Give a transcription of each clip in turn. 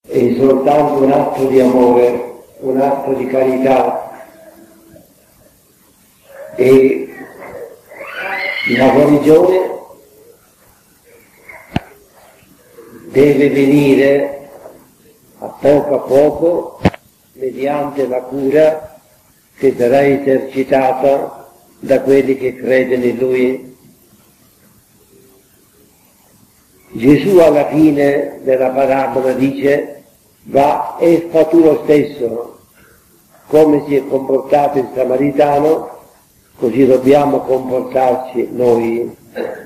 è soltanto un atto di amore, un atto di carità, e la guarigione deve venire a poco mediante la cura che sarà esercitata da quelli che credono in Lui. Gesù alla fine della parabola dice: va e fa tu lo stesso. Come si è comportato il samaritano, così dobbiamo comportarci noi.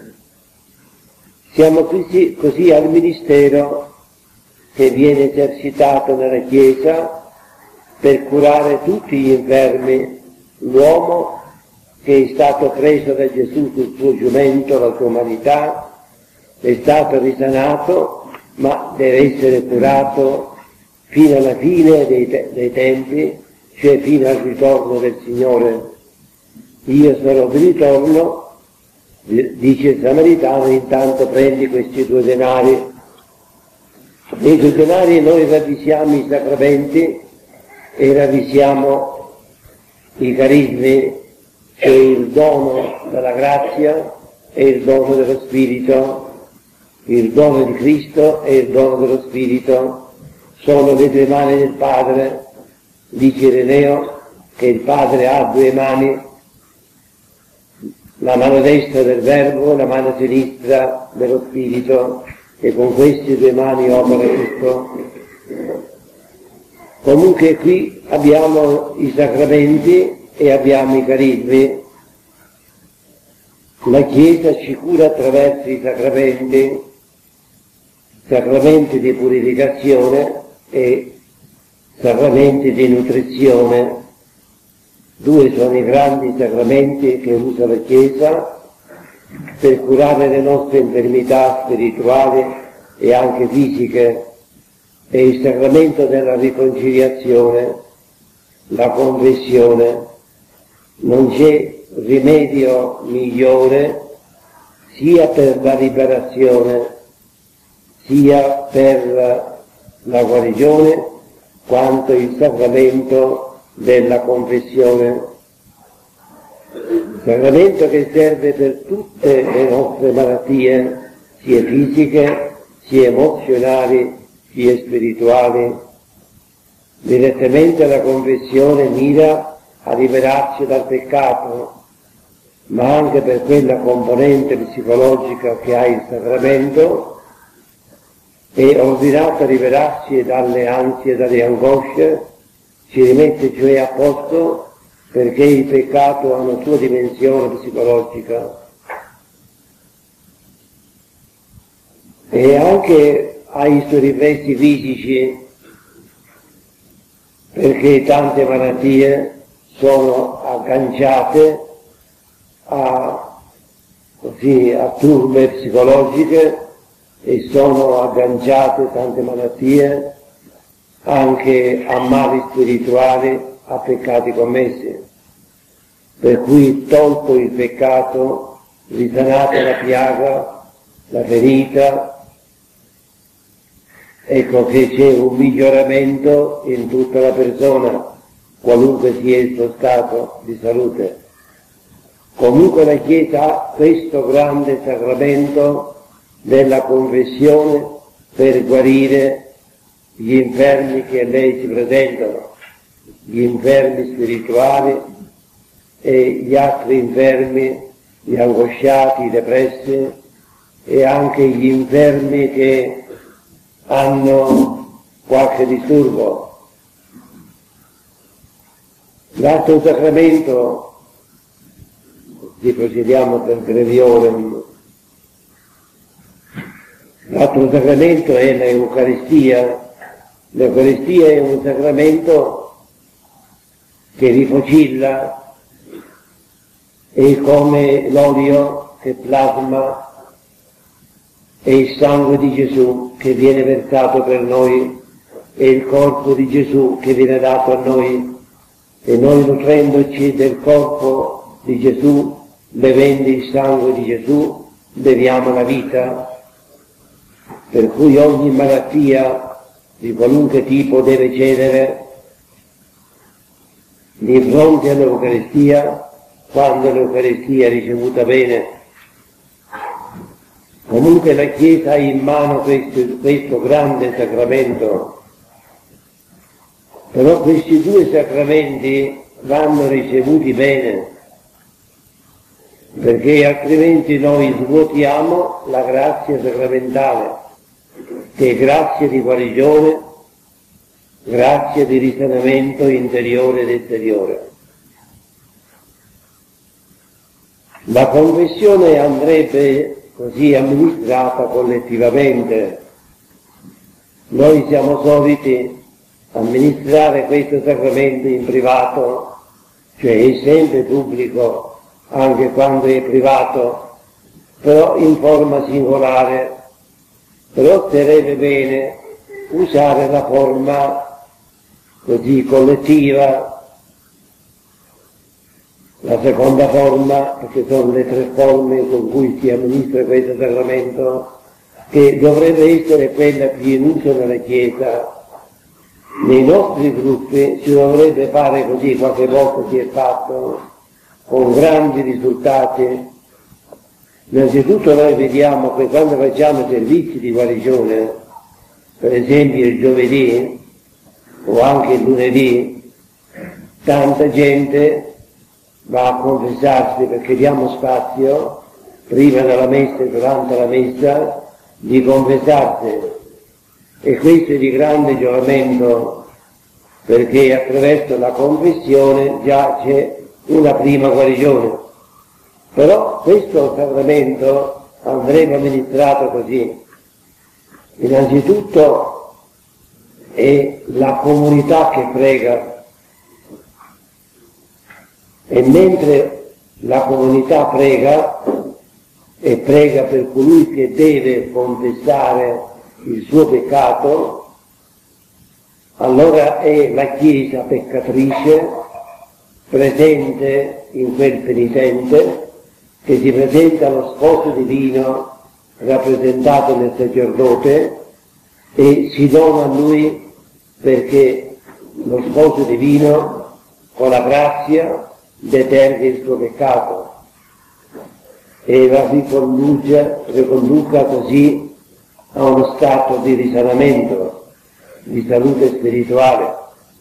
Siamo così al ministero che viene esercitato nella Chiesa per curare tutti gli infermi, l'uomo che è stato preso da Gesù sul suo giumento, la sua umanità, è stato risanato, ma deve essere curato fino alla fine dei tempi, cioè fino al ritorno del Signore. Io sarò di ritorno, dice il samaritano, intanto prendi questi 2 denari. Nei 2 denari noi ravvisiamo i sacramenti e ravvisiamo i carismi, cioè il dono della grazia e il dono dello Spirito. Il dono di Cristo e il dono dello Spirito sono le 2 mani del Padre. Dice Ireneo che il Padre ha 2 mani, la mano destra del Verbo, la mano sinistra dello Spirito, e con queste 2 mani opera tutto. Comunque qui abbiamo i sacramenti e abbiamo i carismi. La Chiesa ci cura attraverso i sacramenti di purificazione e sacramenti di nutrizione. 2 sono i grandi sacramenti che usa la Chiesa per curare le nostre infermità spirituali e anche fisiche, e il sacramento della riconciliazione, la confessione. Non c'è rimedio migliore sia per la liberazione sia per la guarigione quanto il sacramento della confessione, sacramento che serve per tutte le nostre malattie, sia fisiche, sia emozionali, sia spirituali. Direttamente la confessione mira a liberarci dal peccato, ma anche per quella componente psicologica che ha il sacramento è ordinato a liberarci dalle ansie e dalle angosce. Ci rimette cioè a posto, perché il peccato ha una sua dimensione psicologica e anche ha i suoi riflessi fisici, perché tante malattie sono agganciate a turbe psicologiche, e sono agganciate tante malattie anche a mali spirituali, a peccati commessi. Per cui, tolto il peccato, risanata la piaga, la ferita, ecco che c'è un miglioramento in tutta la persona, qualunque sia il suo stato di salute. Comunque la Chiesa ha questo grande sacramento della confessione per guarire gli infermi che a lei si presentano, gli infermi spirituali e gli altri infermi, gli angosciati, i depressi, e anche gli infermi che hanno qualche disturbo. L'altro sacramento, così procediamo per breviorem, l'altro sacramento è l'Eucaristia. L'Eucaristia è un sacramento che rifocilla, è come l'olio che plasma, è il sangue di Gesù che viene versato per noi, è il corpo di Gesù che viene dato a noi, e noi nutrendoci del corpo di Gesù, bevendo il sangue di Gesù, beviamo la vita. Per cui ogni malattia di qualunque tipo deve cedere di fronte all'Eucaristia, quando l'Eucaristia è ricevuta bene. Comunque la Chiesa ha in mano questo grande sacramento, però questi due sacramenti vanno ricevuti bene, perché altrimenti noi svuotiamo la grazia sacramentale, che è grazia di guarigione, grazia di risanamento interiore ed esteriore. La confessione andrebbe così amministrata collettivamente. Noi siamo soliti amministrare questo sacramento in privato, cioè è sempre pubblico anche quando è privato, però in forma singolare. Però sarebbe bene usare la forma così collettiva, la seconda forma, perché sono le tre forme con cui si amministra questo sacramento, che dovrebbe essere quella più in uso nella Chiesa. Nei nostri gruppi si dovrebbe fare così, qualche volta si è fatto, con grandi risultati. Innanzitutto noi vediamo che quando facciamo servizi di guarigione, per esempio il giovedì o anche il lunedì, tanta gente va a confessarsi, perché diamo spazio prima della messa e durante la messa di confessarsi, e questo è di grande giovamento, perché attraverso la confessione già c'è una prima guarigione. Però questo sacramento andrebbe amministrato così. Innanzitutto è la comunità che prega, e mentre la comunità prega, e prega per colui che deve confessare il suo peccato, allora è la Chiesa peccatrice presente in quel penitente, che si presenta allo sposo divino rappresentato nel sacerdote e si dona a lui, perché lo sposo divino con la grazia deterga il suo peccato e la riconduca così a uno stato di risanamento, di salute spirituale.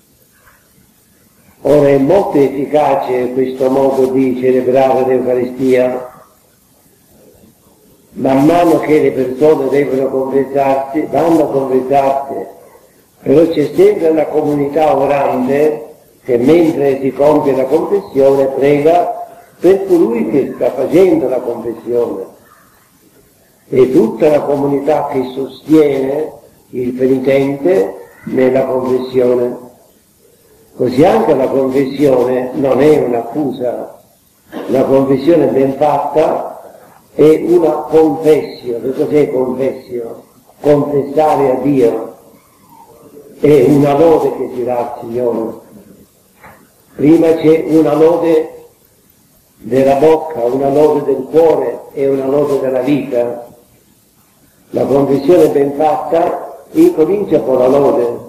Ora è molto efficace questo modo di celebrare l'Eucaristia. Man mano che le persone devono confessarsi, vanno a confessarsi, però c'è sempre una comunità orante che mentre si compie la confessione prega per colui che sta facendo la confessione, e tutta la comunità che sostiene il penitente nella confessione. Così anche la confessione non è un'accusa, la confessione ben fatta è una confessio. Che cos'è confessio? Confessare a Dio, è una lode che si dà al Signore. Prima c'è una lode della bocca, una lode del cuore e una lode della vita. La confessione ben fatta incomincia con la lode.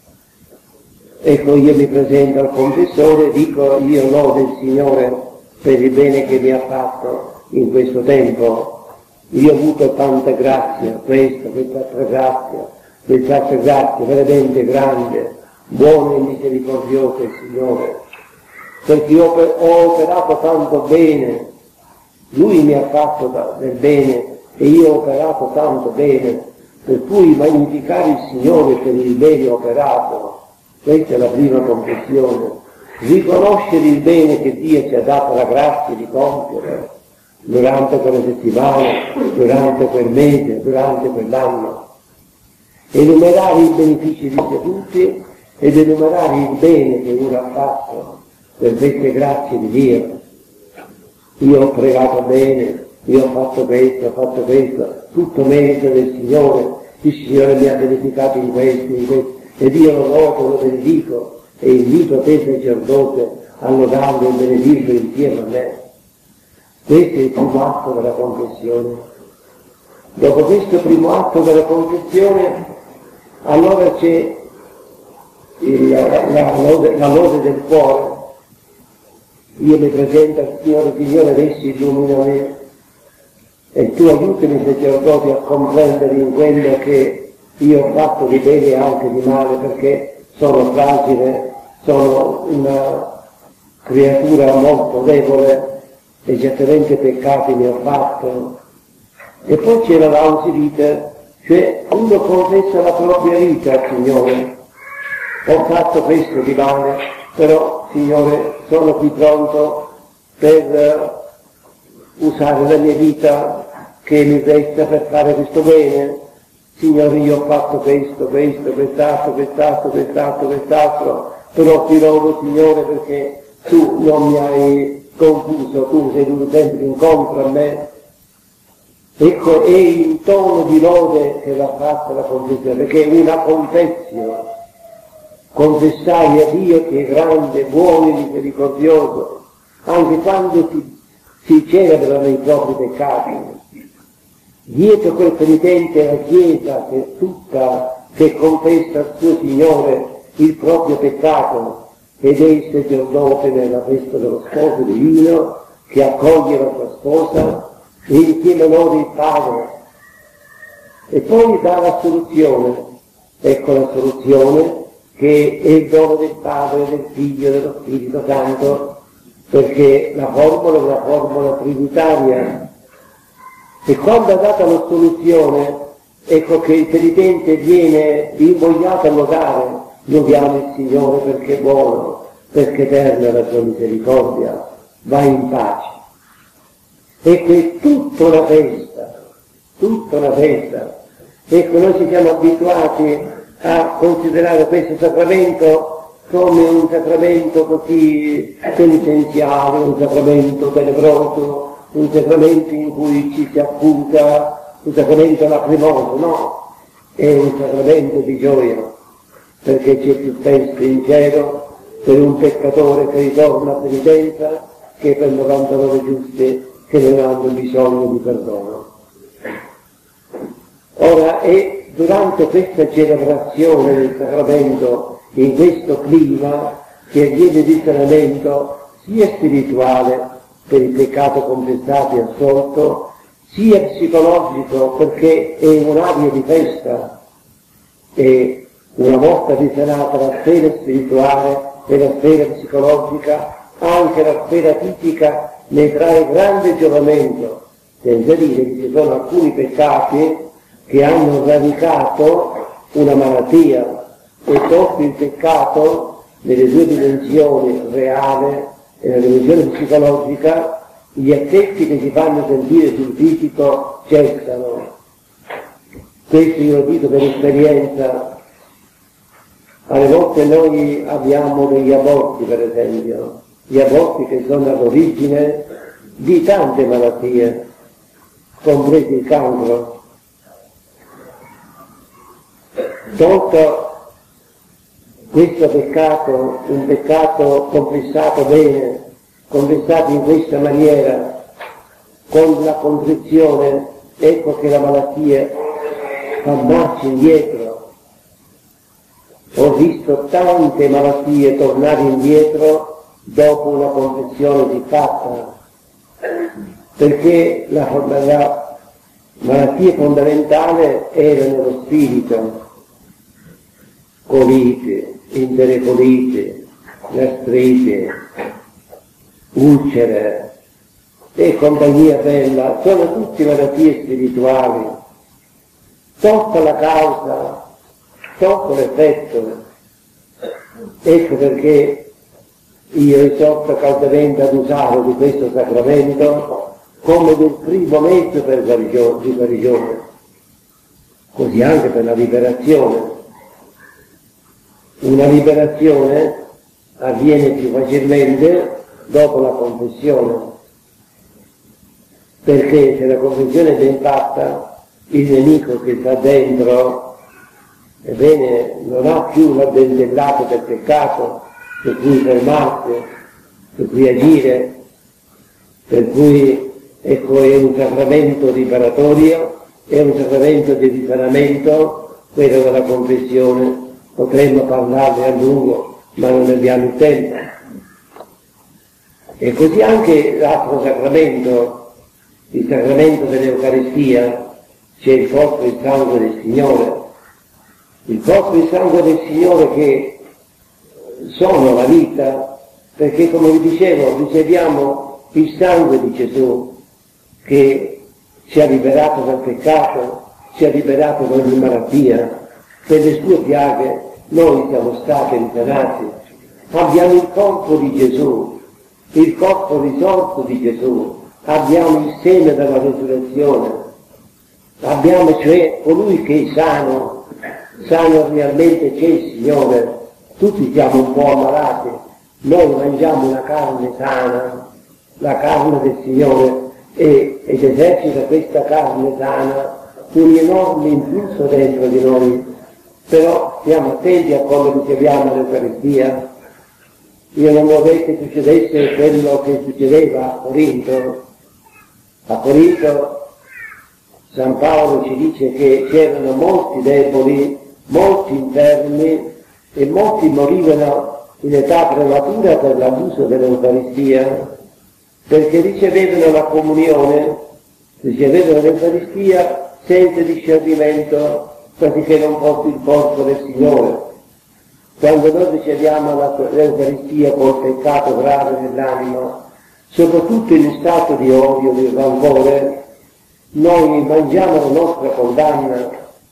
Ecco, io mi presento al confessore e dico: io lodo il Signore per il bene che mi ha fatto in questo tempo. Io ho avuto tanta grazia, quest'altra grazia veramente grande, buono e misericordioso il Signore, perché io ho operato tanto bene, Lui mi ha fatto del bene e io ho operato tanto bene, per cui magnificare il Signore per il bene operato. Questa è la prima confessione, riconoscere il bene che Dio ci ha dato la grazia di compiere durante quella settimana, durante quel mese, durante quell'anno, enumerare i benefici ricevuti ed enumerare il bene che uno ha fatto per queste grazie di Dio. Io ho pregato bene, io ho fatto questo, tutto merito del Signore, il Signore mi ha beneficato in questo, ed io lo lodo, lo benedico e invito te sacerdote a lodarlo e benedirlo insieme a me. Questo è il primo atto della confessione. Dopo questo primo atto della confessione allora c'è la lode del cuore. Io mi presento al Signore: Signore, adesso illumina me e tu aiutami, sacerdote, a comprendere in quello che io ho fatto di bene e anche di male, perché sono fragile, sono una creatura molto debole e certamente peccati ne ho fatto. E poi c'è la lausi vita, cioè uno confessa la propria vita al Signore: ho fatto questo di male, però Signore sono qui pronto per usare la mia vita che mi resta per fare questo bene. Signore, io ho fatto questo, quest'altro, però ti lodo, Signore, perché tu non mi hai confuso, tu sei venuto sempre incontro a me. Ecco, è in tono di lode che va fatta la confessione, perché è una confessione. Confessare a Dio che è grande, buono e misericordioso, anche quando si celebrano i propri peccati. Dietro quel penitente la Chiesa che è tutta, che confessa al suo Signore il proprio peccato, ed è il sacerdote nella festa dello sposo divino che accoglie la sua sposa e insieme a loro il Padre, e poi dà la soluzione. Ecco la soluzione, che è il dono del Padre, del Figlio e dello Spirito Santo, perché la formula è una formula trinitaria. E quando ha dato la soluzione, ecco che il penitente viene invogliato a lodare: lodiamo il Signore perché è buono, perché eterna è la sua misericordia, vai in pace. Ecco, è tutta una festa, tutta una festa. Ecco, noi ci siamo abituati a considerare questo sacramento come un sacramento così penitenziale, un sacramento tenebroso, un sacramento in cui ci si accusa, un sacramento lacrimoso. No, è un sacramento di gioia, perché c'è più festa in cielo per un peccatore che ritorna a penitenza che per 99 giusti che non hanno bisogno di perdono. Ora, è durante questa celebrazione del sacramento, in questo clima, che avviene il risanamento sia spirituale per il peccato confessato e assolto, sia psicologico, perché è un'aria di festa, e una volta risanata la sfera spirituale e la sfera psicologica, anche la sfera fisica ne trae grande giovamento, senza dire che ci sono alcuni peccati che hanno radicato una malattia, e dopo il peccato, nelle due dimensioni, reale e nella dimensione psicologica, gli effetti che si fanno sentire sul fisico cessano. Questo io lo dico per esperienza. Alle volte noi abbiamo degli aborti, per esempio, gli aborti che sono all'origine di tante malattie, compreso il cancro. Tolto questo peccato, un peccato confessato bene, confessato in questa maniera, con la contrizione, ecco che la malattia fa marcia indietro. Ho visto tante malattie tornare indietro dopo una confessione di fatta, perché la malattia fondamentale era nello spirito: colite, enterocolite, gastrite, ulcere e compagnia bella, sono tutte malattie spirituali. Tocca la causa, tocca l'effetto. Ecco perché io esorto caldamente ad usare di questo sacramento come del primo mezzo per di guarigione, così anche per la liberazione. Una liberazione avviene più facilmente dopo la confessione, perché se la confessione è ben fatta, il nemico che sta dentro, ebbene, non ha più l'addentellato del peccato per cui fermarsi, per cui agire, per cui ecco, è un sacramento riparatorio, è un sacramento di risanamento, quello della confessione. Potremmo parlarne a lungo, ma non abbiamo il tempo. E così anche l'altro sacramento, il sacramento dell'Eucaristia, c'è il corpo e il sangue del Signore. Il corpo e il sangue del Signore che sono la vita, perché come vi dicevo riceviamo il sangue di Gesù che ci ha liberato dal peccato, ci ha liberato da ogni malattia. Per le sue piaghe noi siamo stati risanati. Abbiamo il corpo di Gesù, il corpo risorto di Gesù, abbiamo il seme della resurrezione, abbiamo cioè colui che è sano realmente c'è il Signore. Tutti siamo un po' ammalati, noi mangiamo una carne sana, la carne del Signore, ed esercita questa carne sana un enorme impulso dentro di noi. Però stiamo attenti a come riceviamo l'Eucaristia. Io non vorrei che succedesse quello che succedeva a Corinto. A Corinto San Paolo ci dice che c'erano molti deboli, molti infermi e molti morivano in età prematura per l'abuso dell'Eucaristia, perché ricevevano la comunione, ricevevano l'Eucaristia senza discernimento, quasi che non fosse il corpo del Signore. Quando noi riceviamo l'Eucaristia col peccato grave nell'anima, soprattutto in stato di odio, di rancore, noi mangiamo la nostra condanna,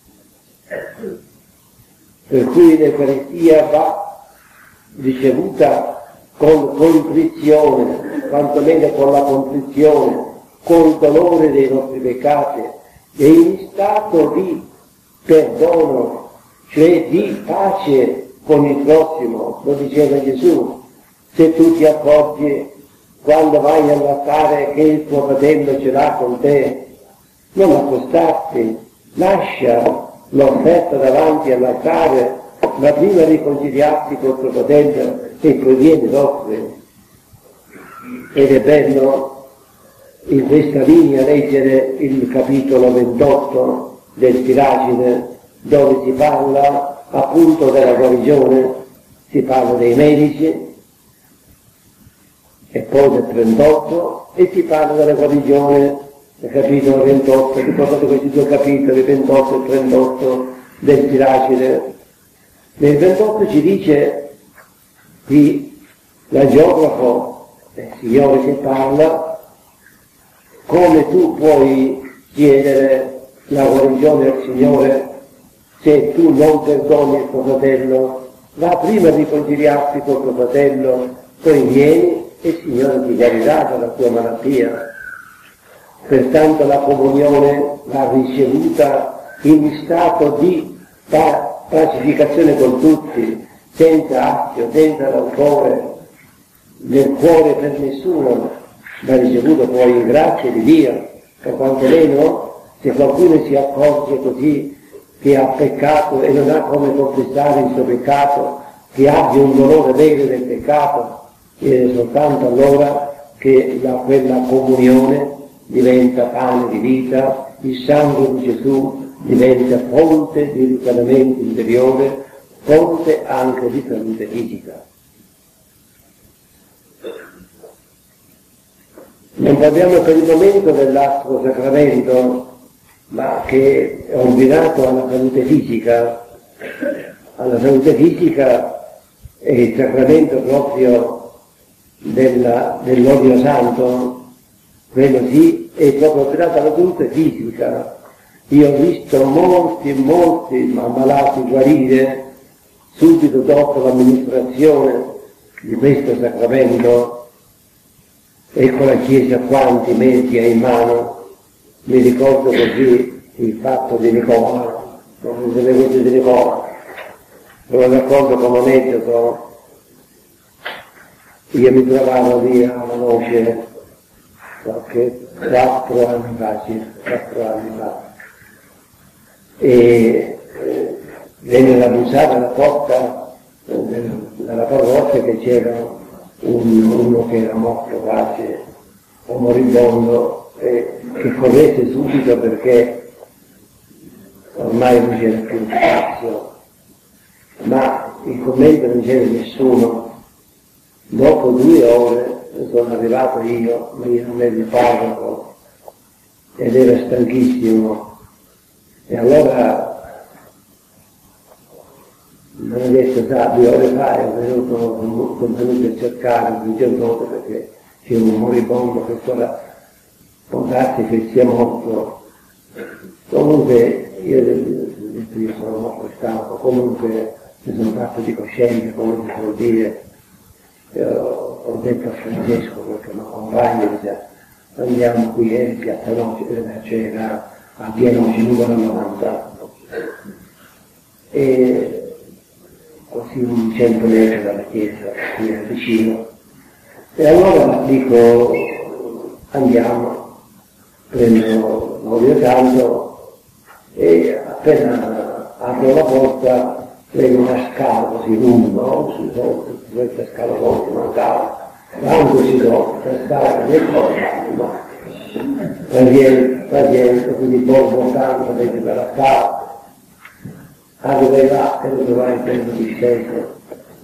per cui l'Eucaristia va ricevuta con contrizione, quantomeno con la contrizione, con il dolore dei nostri peccati e in stato di perdono, cioè di pace con il prossimo. Lo diceva Gesù: se tu ti accorgi quando vai all'altare che il tuo fratello ce l'ha con te, non accostarti, lascia l'offerta davanti all'altare, ma prima riconciliarti col tuo fratello e poi vieni l'offre. Ed è bello in questa linea leggere il capitolo 28 del Siracide, dove si parla appunto della guarigione, si parla dei medici, e poi del 38, e si parla della guarigione, nel capitolo 28, ricordate questi due capitoli, 28 e 38 del Siracide. Nel 28 ci dice qui l'agiografo, il Signore che parla, come tu puoi chiedere la guarigione al Signore se tu non perdoni il tuo fratello. Va prima a riconciliarti col tuo fratello, poi vieni e il Signore ti guarirà dalla tua malattia. Pertanto la comunione va ricevuta in stato di pacificazione con tutti, senza astio, senza rancore, nel cuore per nessuno, va ricevuta poi in grazia di Dio, per quantomeno se qualcuno si accorge così che ha peccato e non ha come confessare il suo peccato, che abbia un dolore vero del peccato, è soltanto allora che quella comunione diventa pane di vita, il sangue di Gesù diventa fonte di risanamento interiore, fonte anche di salute fisica. Non parliamo per il momento dell'altro sacramento, ma che è ordinato alla salute fisica. Alla salute fisica è il sacramento proprio dell'olio santo, quello sì, è proprio ordinato alla salute fisica. Io ho visto molti ammalati guarire subito dopo l'amministrazione di questo sacramento. Ecco la Chiesa quanti mesi ha in mano. Mi ricordo così il fatto di Nicola, non mi sapevo di Nicola, sono d'accordo con un aneddoto. Io mi trovavo lì alla noce qualche 4 anni fa, e venne abusata la porta dalla parrocchia che c'era uno che era morto quasi, o moribondo, che corresse subito perché ormai non c'era più spazio, ma in commento non c'era nessuno. Dopo 2 ore sono arrivato io, ma io non ero il parroco, ed era stanchissimo, e allora mi hanno detto, sa, 2 ore fa è venuto, sono venuto a cercare un sacerdote perché c'è un moribondo che ancora può darsi che sia morto. Comunque io sono molto stanco, comunque mi sono fatto di coscienza, come si può dire. Ho detto a Francesco, perché mi accompagna, andiamo qui in Piazza Noce, c'era a Pienoce numero 90, e così un 100 metri dalla chiesa, qui è vicino. E allora dico, andiamo, prendo l'olio santo e appena apro la porta vedo una scala così lunga, su questa scala così mancava, quando si trova questa scala che è corta, praticamente, quindi bordo tanto vedi per la scala, arrivai là e lo trovai in tempo di stesso,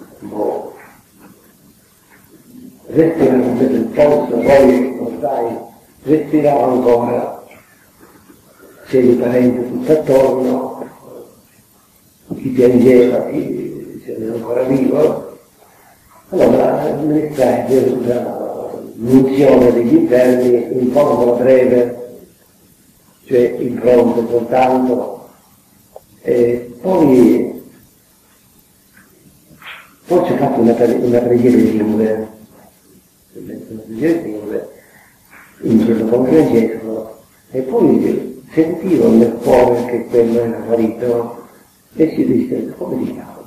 respirava un po' il polso, poi lo sai, respirava ancora, c'è i parenti tutto attorno, chi piangeva, chi era ancora vivo. Allora amministrai la l'unzione degli infermi in forma breve, cioè in fronte soltanto, e poi ci ho fatto una preghiera in lingue, in quello con Francesco, e poi sentivo nel cuore che quello era guarito. E si disse, come si chiama?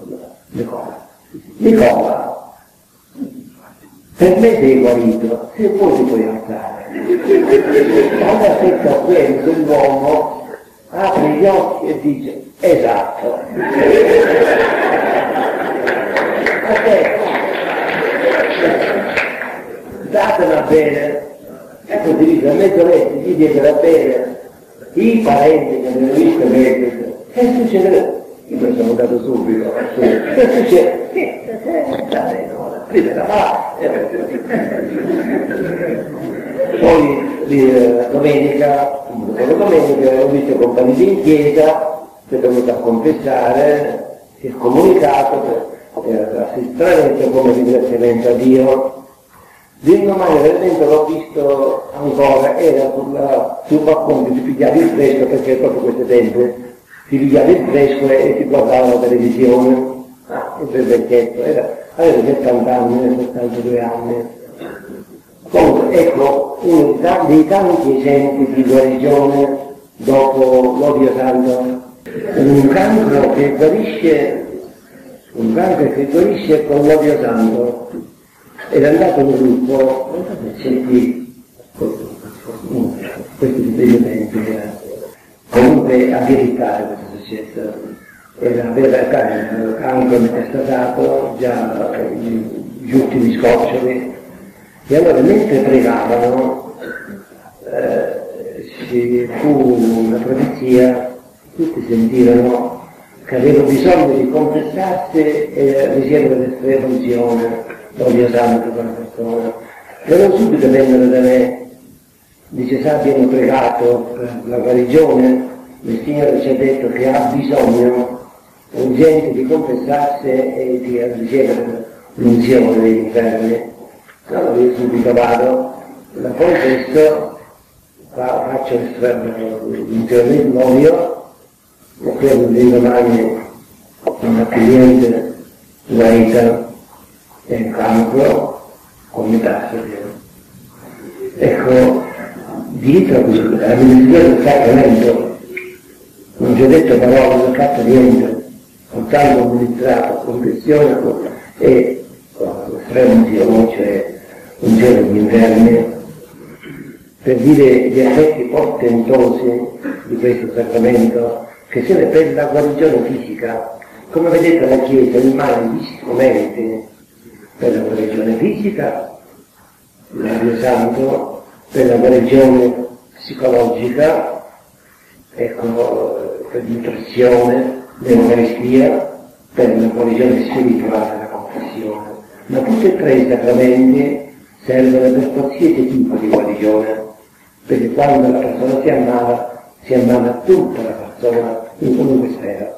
Nicola, per me sei guarito, se poi ti puoi alzare. Quando ha detto questo, l'uomo apre gli occhi e dice, esatto. Datela bene. Ecco, ti dice, a mezzanotte gli diedero bene i parenti che avevano visto che succederà? Io mi sono andato subito, che succede? Prima la poi domenica ho visto compagni in chiesa, si è venuto a confessare, si è comunicato, si stranamente come ringraziamento a Dio. L'indomani veramente l'ho visto ancora, era sul balcone, si pigliava il fresco, perché proprio questo tempo si pigliava il fresco e si guardava la televisione. Il vecchietto, aveva 70 anni, 72 anni. Comunque, ecco, uno dei tanti esempi di guarigione dopo l'olio santo. Un cancro che guarisce con l'olio santo. Era andato in gruppo, non so se sentì questo riferimento, comunque a verità questo è successo, era vera cancro metastatato, già gli ultimi scoccioli, e allora mentre pregavano ci fu una profezia, tutti sentirono che avevano bisogno di confessarsi e ricevere l'estrema unzione. L'olio santo per la persona, però subito vennero da me, dice, sa, abbiamo pregato per la guarigione, il Signore ci ha detto che ha bisogno urgente di confessarsi e di ricevere l'unzione degli infermi. Allora io subito vado, la confesso, faccio l'unzione dell'olio, e poi l'indomani una cliente guarita è un cancro con metastasi. Ecco, dietro all'amministratore del sacramento non ci ho detto parole, non ho fatto niente, soltanto amministrato, confessione e l'estrema cioè unzione degli infermi, per dire gli effetti portentosi di questo sacramento, che sia per la guarigione fisica. Come vedete la Chiesa rimane gli strumenti per la guarigione fisica, l'olio santo, per la guarigione psicologica, ecco, per nutrizione, l'Eucaristia, per la guarigione spirituale, la confessione. Ma tutti e tre i sacramenti servono per qualsiasi tipo di guarigione, perché quando la persona si ammala tutta la persona in qualunque sfera.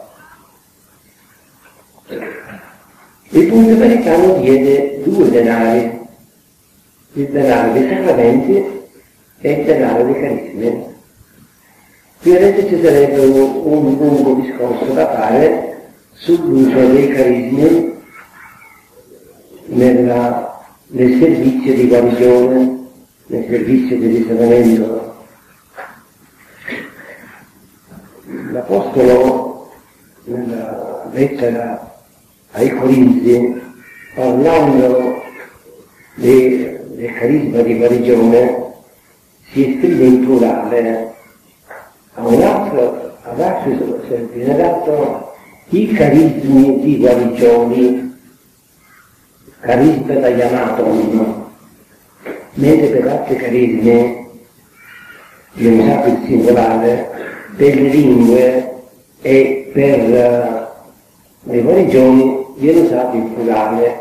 Il Punto Vaticano diede 2 denari, il denaro dei sacramenti e il denaro dei carismi. Qui adesso ci sarebbe un lungo discorso da fare sull'uso dei carismi nel servizio di guarigione, nel servizio di risanamento. L'Apostolo nella lettera ai Corinzi, parlando del carisma di guarigione, si esprime in plurale. Ad altri viene dato i carismi di guarigioni, carisma da chiamato, mentre per altri carismi viene usato il singolare per le lingue e per le guarigioni viene usato il plurale,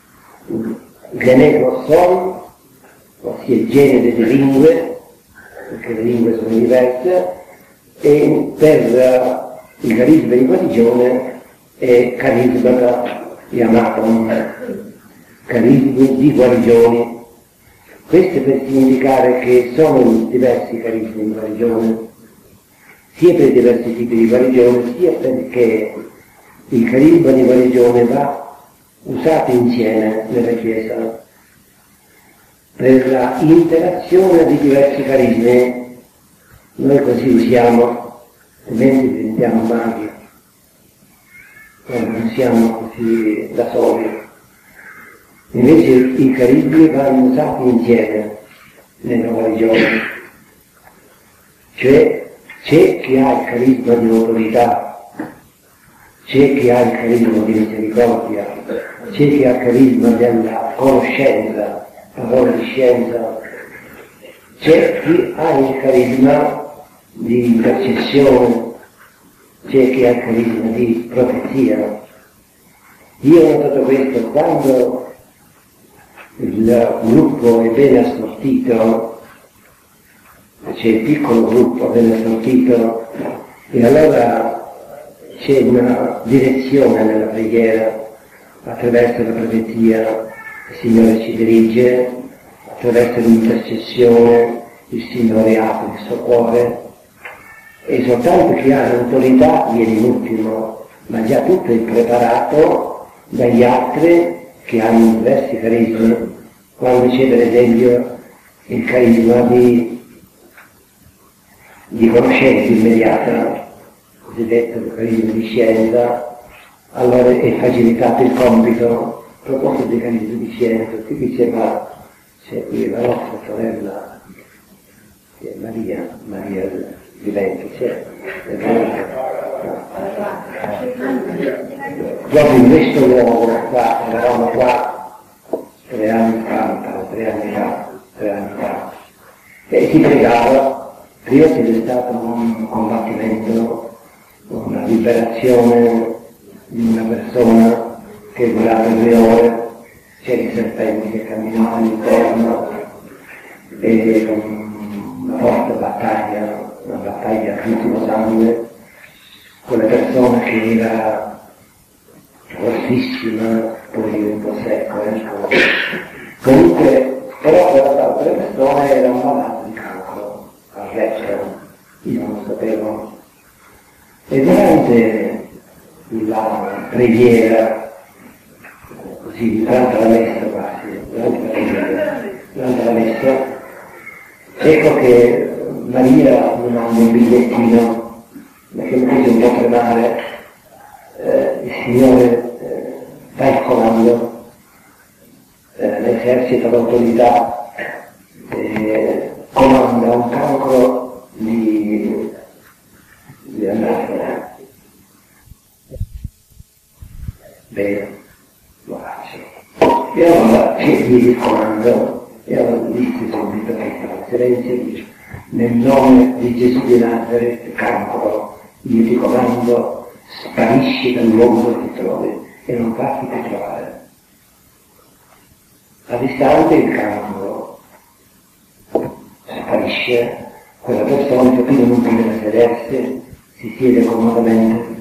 genekroson, ossia il genere delle lingue, perché le lingue sono diverse, e per il carisma di guarigione è carisma da yamaton, carismi di guarigioni. Questo per significare che sono diversi carismi di guarigione, sia per diversi tipi di guarigione, sia perché il carisma di guarigione va usato insieme nella Chiesa per la interazione di diversi carismi. Noi così usiamo, altrimenti diventiamo maghi, non siamo così da soli. Invece i carismi vanno usati insieme nella guarigione. Cioè c'è chi ha il carisma di autorità, c'è chi ha il carisma di misericordia, c'è chi ha il carisma della conoscenza, parola di scienza, c'è chi ha il carisma di intercessione, c'è chi ha il carisma di profezia. Io ho notato questo quando il gruppo è ben assortito, c'è il piccolo gruppo ben assortito, e allora c'è una direzione nella preghiera, attraverso la profezia il Signore ci dirige, attraverso l'intercessione il Signore apre il suo cuore, e soltanto chi ha l'autorità viene in ultimo, ma già tutto è preparato dagli altri che hanno diversi carismi. Quando c'è per esempio il carisma di conoscenza immediata, cosiddetto carisma di scienza, allora è facilitato il compito. A proposito dei carismi di scienza, qui diceva, c'è qui la nostra sorella, che è Maria di Vento, c'è, proprio in questo luogo qua, eravamo qua 3 anni fa, e si pregava, prima c'è stato un combattimento, una liberazione di una persona che durava 2 ore, c'erano i serpenti che camminavano intorno, e una forte battaglia, una battaglia a ultimo sangue, con le persone che era rossissima, poi un po' secco, comunque, però per altre persone erano malate di cancro al retro, io non lo sapevo. E durante la preghiera, così durante la messa quasi, durante la messa, ecco che Maria mi manda un bigliettino, che mi fece un po' tremare, il Signore sta il comando, l'esercito l'autorità, comanda un cancro di andare. Bene, lo faccio. E allora diedi il comando, e allora disse subito che stava silenzio, dice: nel nome di Gesù di Nazareth, cancro, il tuo comando, sparisci dal luogo dove ti trovi e non farti più trovare. All'istante il cancro sparisce, quella persona che più non può sedersi, si siede comodamente,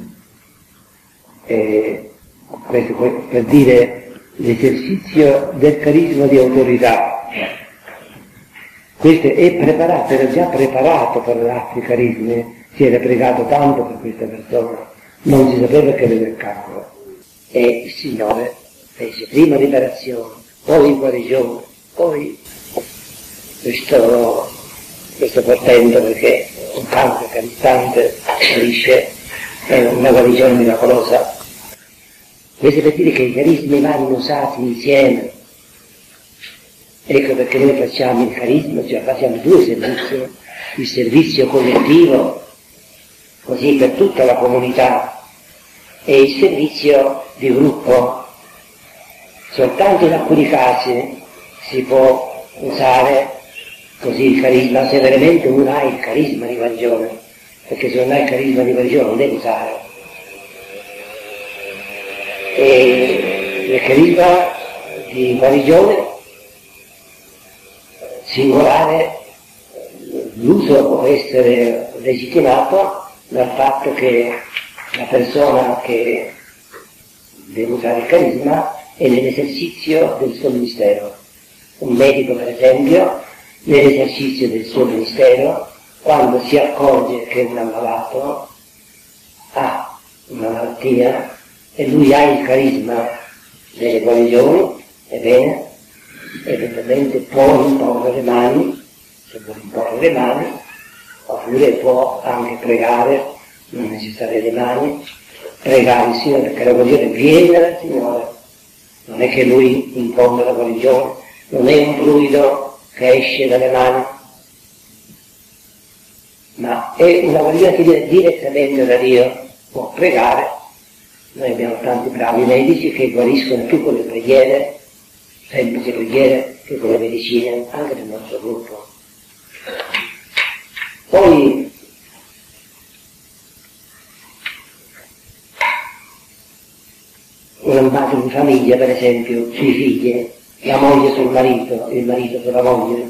e questo per dire l'esercizio del carisma di autorità. Questo è preparato, era già preparato per altri carismi, si era pregato tanto per questa persona, non si sapeva che aveva il cancro. E il Signore fece prima liberazione, poi guarigione, poi questo portento, perché un cancro che all'istante sparisce è una guarigione miracolosa. Questo per dire che i carismi vanno usati insieme. Ecco perché noi facciamo il carisma, cioè facciamo due servizi, il servizio collettivo, così per tutta la comunità, e il servizio di gruppo. Soltanto in alcuni casi si può usare così il carisma, se veramente uno ha il carisma di guarigione, perché se non ha il carisma di guarigione non deve usare. E il carisma di guarigione singolare, l'uso può essere legittimato dal fatto che la persona che deve usare il carisma è nell'esercizio del suo ministero. Un medico, per esempio, nell'esercizio del suo ministero, quando si accorge che un ammalato ha una malattia e lui ha il carisma delle guarigioni, ebbene, eventualmente può imporre le mani, se vuole imporre le mani, oppure può anche pregare, non necessarie le mani, pregare il Signore, perché la guarigione viene dal Signore, non è che lui impone la guarigione, non è un fluido che esce dalle mani, ma è una guarigione che viene direttamente da Dio. Può pregare, noi abbiamo tanti bravi medici che guariscono più con le preghiere, semplici preghiere, che con le medicine, anche nel nostro gruppo. Poi una madre di famiglia, per esempio, sui figli, la moglie sul marito, il marito sulla moglie,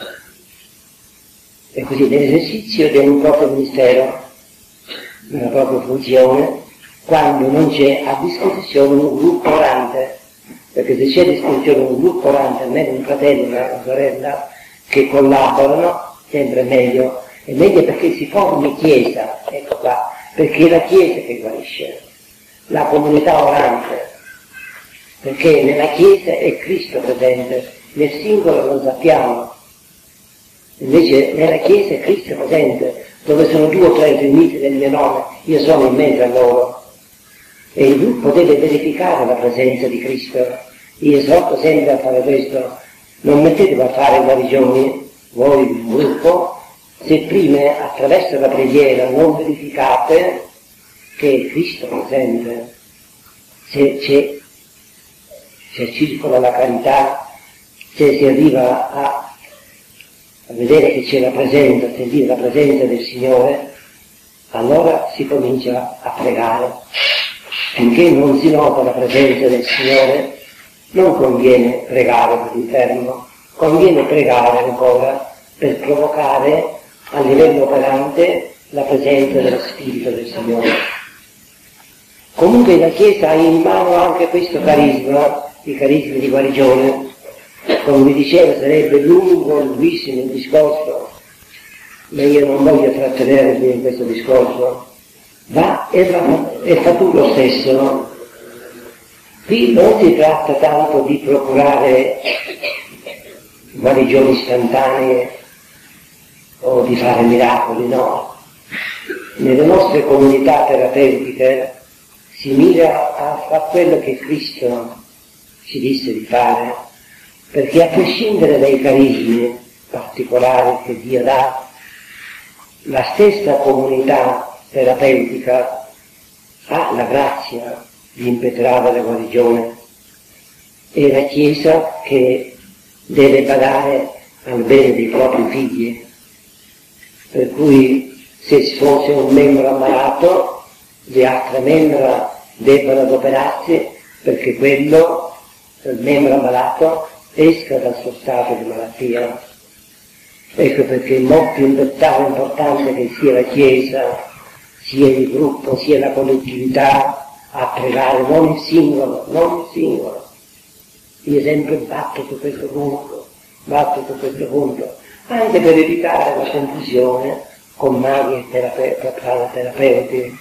e così nell'esercizio di un proprio ministero, una propria funzione, quando non c'è a disposizione un gruppo orante, perché se c'è a disposizione un gruppo orante, almeno un fratello, una sorella, che collaborano, sempre meglio, è meglio perché si formi chiesa, ecco qua, perché è la chiesa che guarisce, la comunità orante, perché nella chiesa è Cristo presente, nel singolo non sappiamo, invece nella chiesa è Cristo presente, dove sono 2 o 3 riuniti nel mio nome, io sono in mezzo a loro, e il gruppo deve verificare la presenza di Cristo. Io esorto sempre a fare questo, non mettetevi a fare guarigioni, voi il gruppo, se prima attraverso la preghiera non verificate che è Cristo presente, se circola la carità, se si arriva a vedere che c'è la presenza, a sentire la presenza del Signore, allora si comincia a pregare. Finché non si nota la presenza del Signore, non conviene pregare così fermo, conviene pregare ancora per provocare a livello operante la presenza dello Spirito del Signore. Comunque la Chiesa ha in mano anche questo carisma, i carismi di guarigione. Come vi dicevo, sarebbe lunghissimo il discorso, ma io non voglio trattenervi in questo discorso. E fa tutto lo stesso, no? Qui non si tratta tanto di procurare guarigioni istantanee o di fare miracoli, no. Nelle nostre comunità terapeutiche si mira a fare quello che Cristo ci disse di fare, perché a prescindere dai carismi particolari che Dio dà, la stessa comunità terapeutica ha la grazia di impetrare la guarigione, è la Chiesa che deve badare al bene dei propri figli, per cui Se fosse un membro ammalato, le altre membra debbano adoperarsi perché quello, il membro ammalato, esca dal suo stato di malattia. Ecco perché è molto importante che sia la Chiesa, sia il gruppo, sia la collettività a pregare, non il singolo, non il singolo. Io sempre batto su questo punto, anche per evitare la confusione con maghi e pranoterapeuti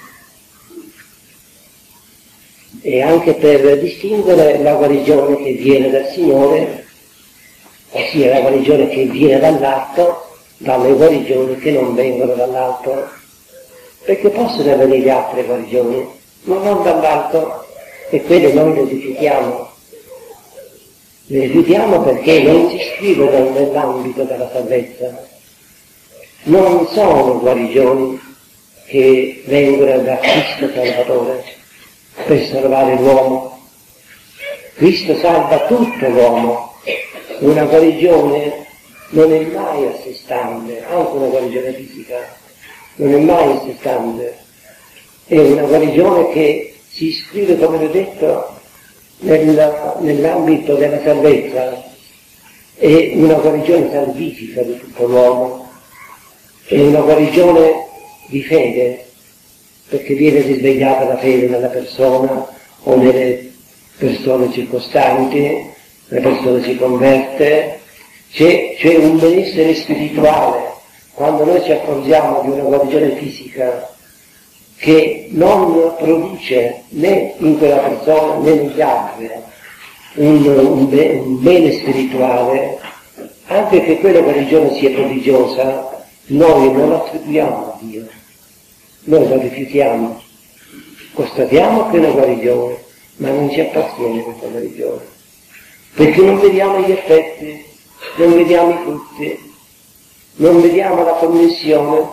e anche per distinguere la guarigione che viene dal Signore, ossia la guarigione che viene dall'alto, dalle guarigioni che non vengono dall'alto, perché possono avvenire altre guarigioni, ma non dall'alto, e quelle noi le rifiutiamo. Le rifiutiamo perché non si iscrivono nell'ambito della salvezza. Non sono guarigioni che vengono da Cristo Salvatore per salvare l'uomo. Cristo salva tutto l'uomo. Una guarigione non è mai a sé stante, anche una guarigione fisica non è mai a sé stante. È una guarigione che si iscrive, come ho detto, nell'ambito della salvezza. È una guarigione salvifica di tutto l'uomo, è una guarigione di fede, perché viene risvegliata la fede nella persona o nelle persone circostanti, la persona si converte, c'è un benessere spirituale. Quando noi ci accorgiamo di una guarigione fisica che non produce né in quella persona né negli altri un bene spirituale, anche che quella guarigione sia prodigiosa, noi non la attribuiamo a Dio, noi la rifiutiamo, constatiamo che è una guarigione, ma non ci appartiene questa guarigione, perché non vediamo gli effetti, non vediamo i frutti, non vediamo la connessione.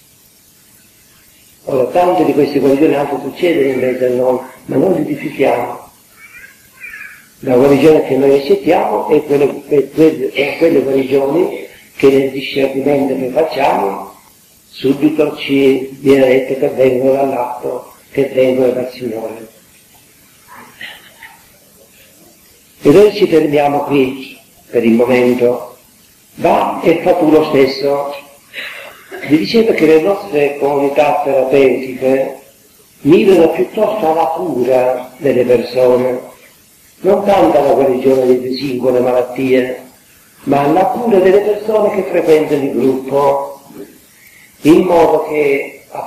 Ora, tante di queste guarigioni anche succedono invece a noi, ma noi li rifiutiamo. La guarigione che noi accettiamo è quelle guarigioni che nel discernimento che facciamo subito ci viene detto che vengono dall'alto, che vengono dal Signore. E noi ci fermiamo qui per il momento. Va e fa tu lo stesso. Vi dicevo che le nostre comunità terapeutiche mirano piuttosto alla cura delle persone, non tanto alla guarigione delle singole malattie, ma alla cura delle persone che frequentano il gruppo, in modo che a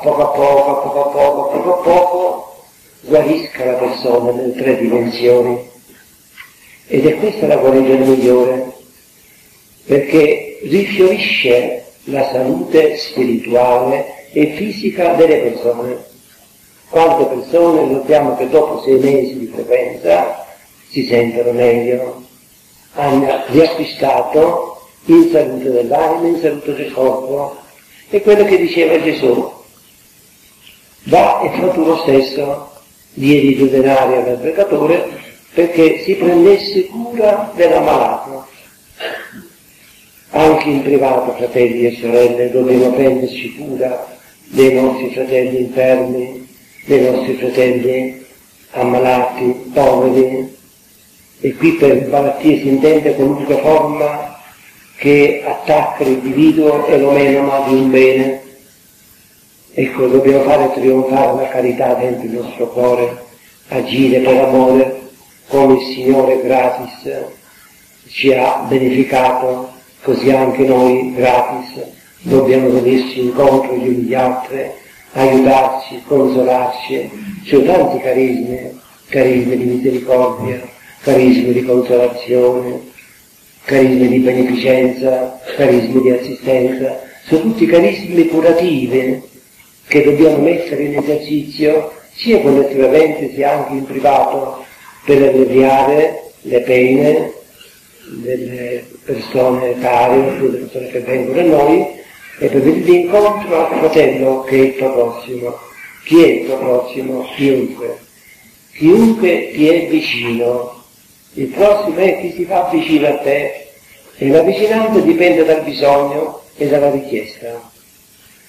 poco guarisca la persona nelle 3 dimensioni. Ed è questa la guarigione migliore, perché rifiorisce la salute spirituale e fisica delle persone. Quante persone notiamo che dopo 6 mesi di frequenza si sentono meglio, hanno riacquistato in salute dell'anima, in salute del corpo. È quello che diceva Gesù: va e fa tu lo stesso, diedi 2 denari all'albergatore perché si prendesse cura dell'ammalato. Anche in privato, fratelli e sorelle, dobbiamo prenderci cura dei nostri fratelli infermi, dei nostri fratelli ammalati, poveri. E qui per malattie si intende qualunque forma che attacca l'individuo e lo mena di un bene. Ecco, dobbiamo fare trionfare la carità dentro il nostro cuore, agire per amore, come il Signore gratis ci ha beneficato, così anche noi gratis dobbiamo venirci incontro gli uni gli altri, aiutarci, consolarci. Ci sono tanti carismi di misericordia, carismi di consolazione, carismi di beneficenza, carismi di assistenza. Sono tutti carismi curativi che dobbiamo mettere in esercizio sia collettivamente sia anche in privato, per alleviare le pene delle persone care, delle persone che vengono a noi, e per venire incontro al fratello che è il tuo prossimo. Chi è il tuo prossimo? Chiunque. Chiunque ti è vicino. Il prossimo è chi si fa vicino a te, e la vicinanza dipende dal bisogno e dalla richiesta.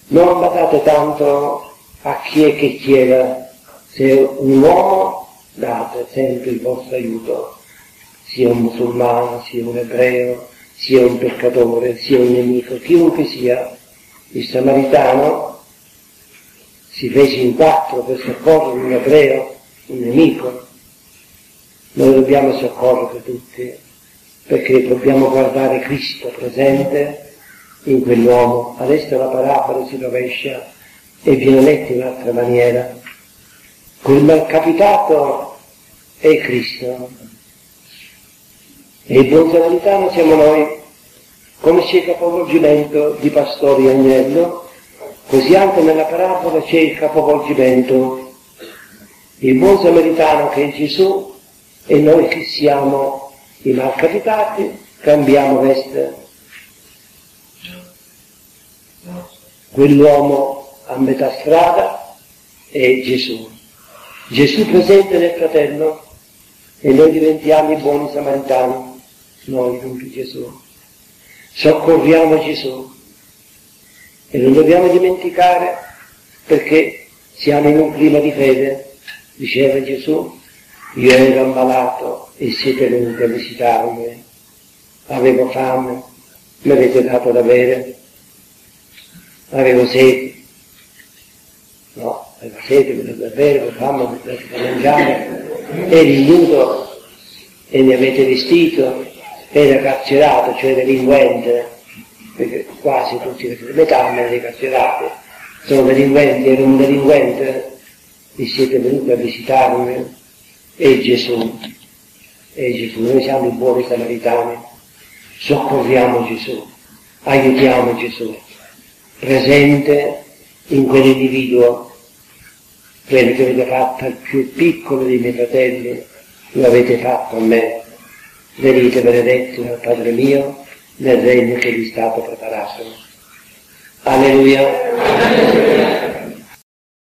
Non badate tanto a chi è che chieda, se un uomo date sempre il vostro aiuto, sia un musulmano, sia un ebreo, sia un peccatore, sia un nemico, chiunque sia. Il samaritano si fece in 4 per soccorrere un ebreo, un nemico. Noi dobbiamo soccorrere tutti, perché dobbiamo guardare Cristo presente in quell'uomo. Adesso la parabola si rovescia e viene letta in un'altra maniera. Quel malcapitato è Cristo e il buon samaritano siamo noi. Come c'è il capovolgimento di pastori e agnello, così anche nella parabola c'è il capovolgimento. Il buon samaritano che è Gesù e noi che siamo i malcapitati cambiamo veste. Quell'uomo a metà strada è Gesù. Gesù presente nel fratello e noi diventiamo i buoni samaritani, noi dunque Gesù. Soccorriamo Gesù e non dobbiamo dimenticare, perché siamo in un clima di fede, diceva Gesù, io ero ammalato e siete venuti a visitarmi, avevo fame, mi avete dato da bere, avevo sete, no, avevo sete, mi avete dato da bere, avevo fame, mi avete dato da mangiare, eri nudo e mi avete vestito, era carcerato, cioè delinquente, perché quasi tutti, metà me ne carcerate, sono delinquenti, ero un delinquente, e siete venuti a visitarmi, e Gesù, noi siamo i buoni samaritani, soccorriamo Gesù, aiutiamo Gesù, presente in quell'individuo, quello che avete fatto al più piccolo dei miei fratelli, lo avete fatto a me. Venite benedetti dal Padre mio nel regno che vi è stato preparato. Alleluia.